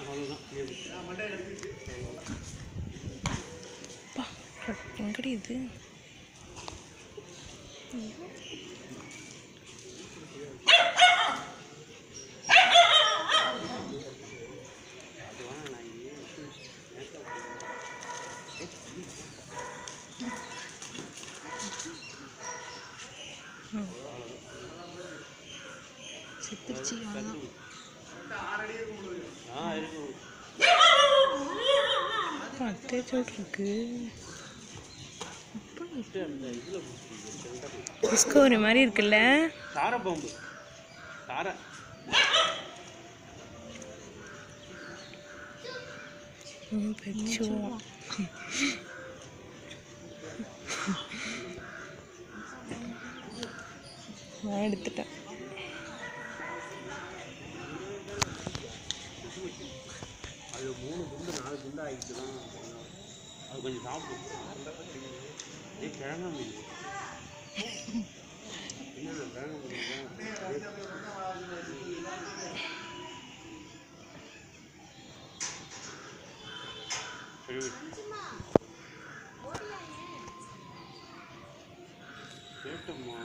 எங்கடி இது செத்துருச்சு அட்டேச்சோட்ருக்கு டிஸ்கவரி மாதிரி இருக்குல்ல தார பாம்பு தார பெச்சுவோம் நான் எடுத்துட்டேன் அது 3 குண்டு 4 குண்டு ஆகிட்டு தான் அது கொஞ்சம் சாப்பிடும் கிழங்கா மீன் என்ன கேட்டம்மா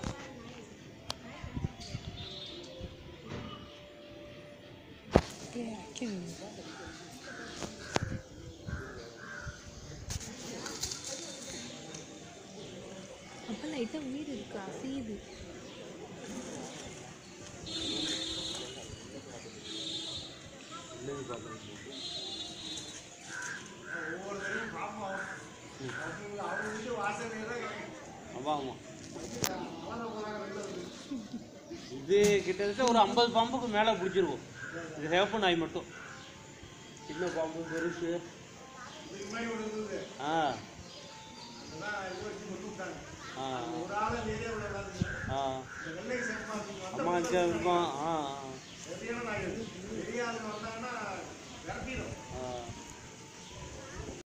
அப்போ லைட்டாக உயிர் இருக்கு அசையுது இது கிட்டத்தட்ட ஒரு 50 பாம்புக்கு மேலே பிடிச்சிருக்கும் இது ஹேப்பன் ஆகி மட்டும் சின்ன பாம்பு பெருசு அம்மா இருப்பான்